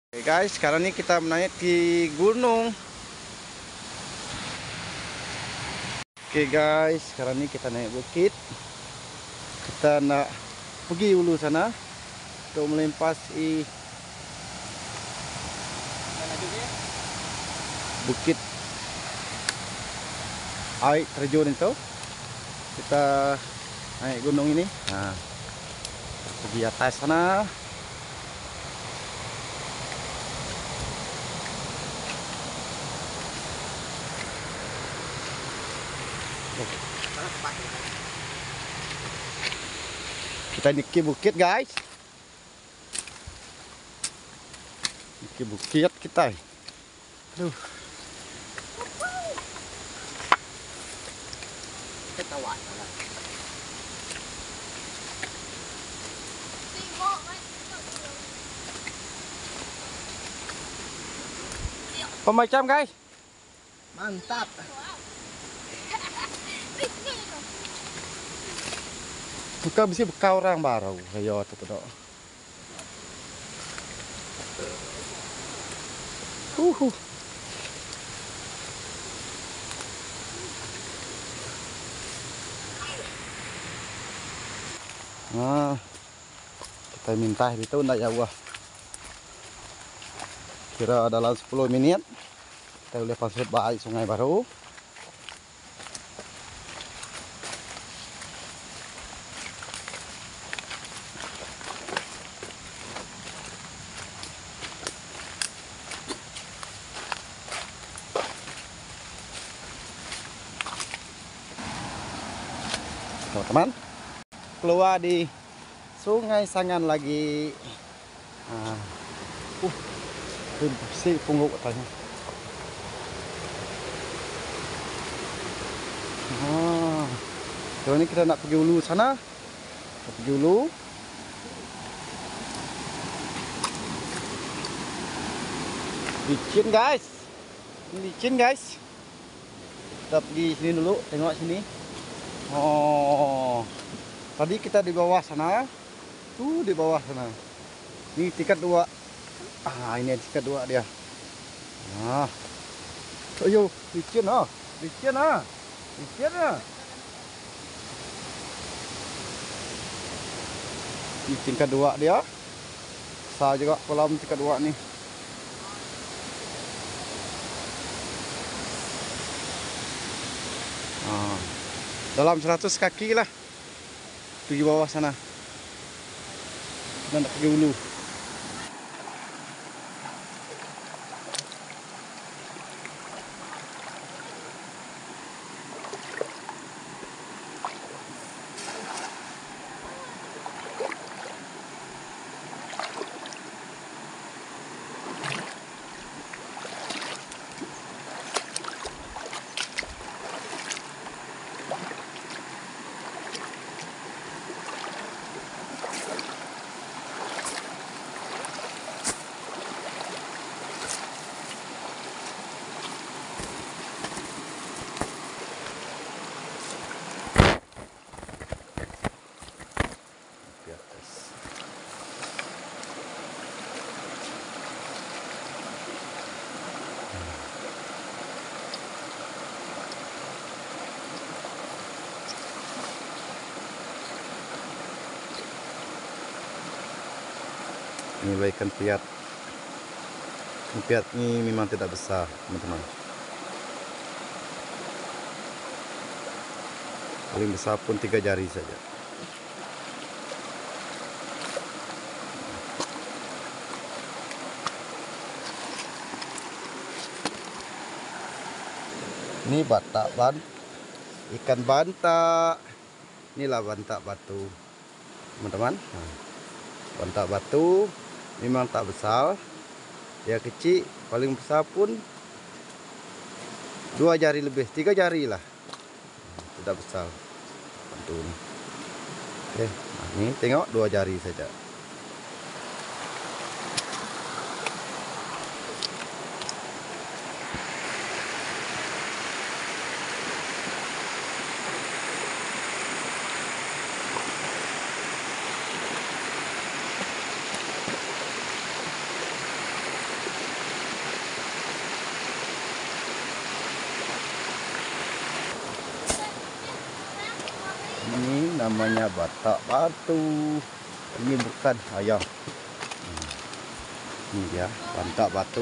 Oke guys, sekarang ini kita menaiki gunung. Oke guys, sekarang ini kita naik bukit. Kita nak pergi hulu sana untuk melintasi bukit air terjun itu. Kita naik gunung ini. Nah, pergi atas sana. Kita niki bukit guys. Niki bukit kita. Aduh. Macam guys. Mantap. Buka bisa buka orang baru kayak tu dok. Nah, kita minta itu ndak jauh. Kira dalam 10 menit kita boleh pasut baik sungai baru. Teman-teman, keluar di Sungai Sangan lagi. Bersih pungguk katanya. Jadi ini kita nak pergi hulu sana. Kita pergi hulu. Licin guys. Ini licin guys. Kita pergi sini dulu, tengok sini. Oh, tadi kita di bawah sana. Tuh di bawah sana. Ini tingkat 2. Ini tingkat 2 dia. Ayo, licin ah. Licin ah. Licin ah. Ini tingkat 2 dia. Besar juga kolam tingkat 2 nih. Dalam 100 kaki lah. Pergi bawah sana. Dan nak pergi hulu. Ini ikan piat. Ikan piat ini memang tidak besar, teman-teman. Paling besar pun 3 jari saja. Ini batak ikan bantak. Inilah bantak batu, teman-teman. Bantak batu memang tak besar, dia kecil, paling besar pun 2 jari lebih, 3 jari lah, tidak besar batu ini. Oke, nah ini tengok 2 jari saja. namanya batak batu. Ini bukan ayam. Ini dia batak batu.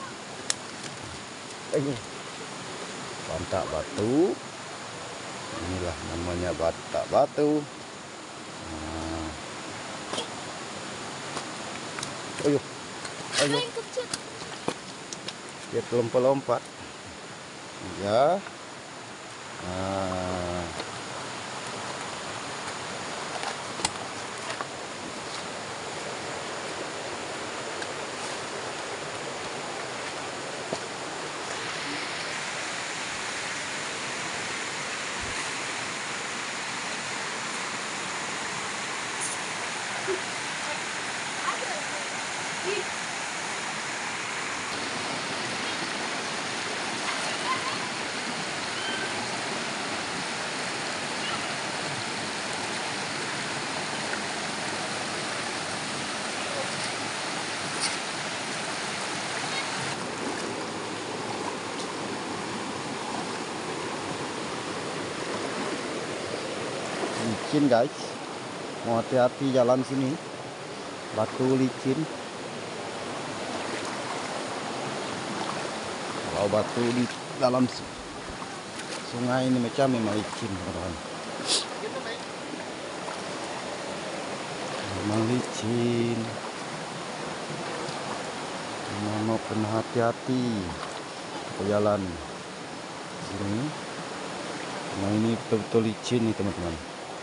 Batak batu. Inilah namanya batak batu. Ayo, ayo. Dia lompat-lompat. Ya. Licin guys, mau hati-hati jalan sini, batu licin. Kalau batu di dalam sungai ini macam memang licin, teman-teman. Memang licin. Mau kena hati-hati jalan sini. Nah ini betul-betul licin nih teman-teman.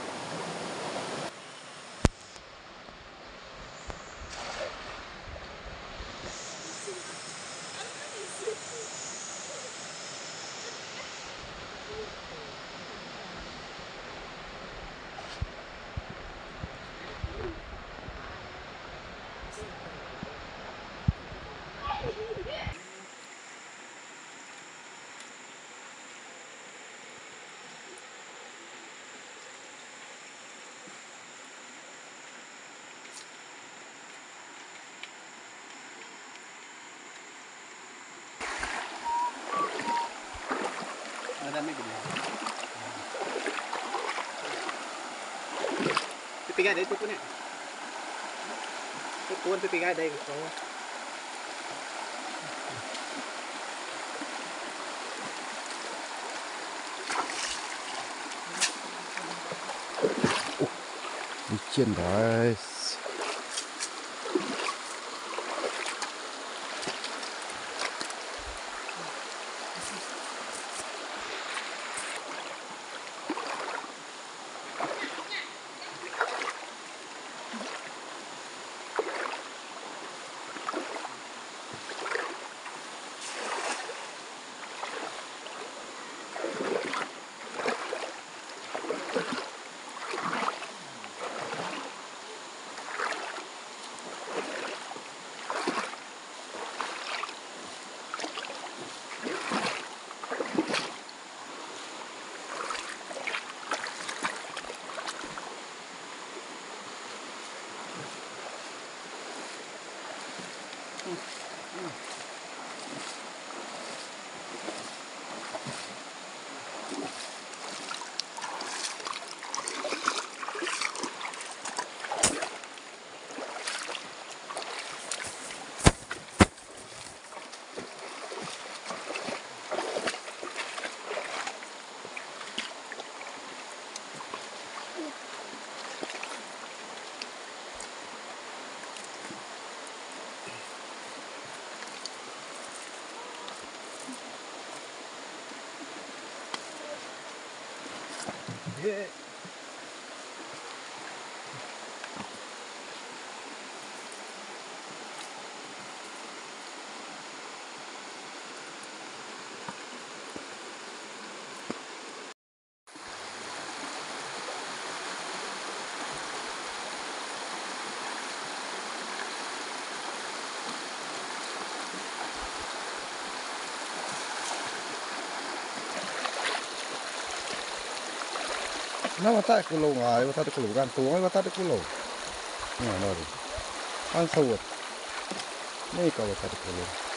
Madami gini. Pipigay dahil tupo niya. Tupuan pipigay dahil gusto ko. Licin guys. Yeah. Nah, mata kulo ngai, mata kulo kan tuang, mata kulo. Nah, lori. Kan sawat. Ini kalau mata kulo.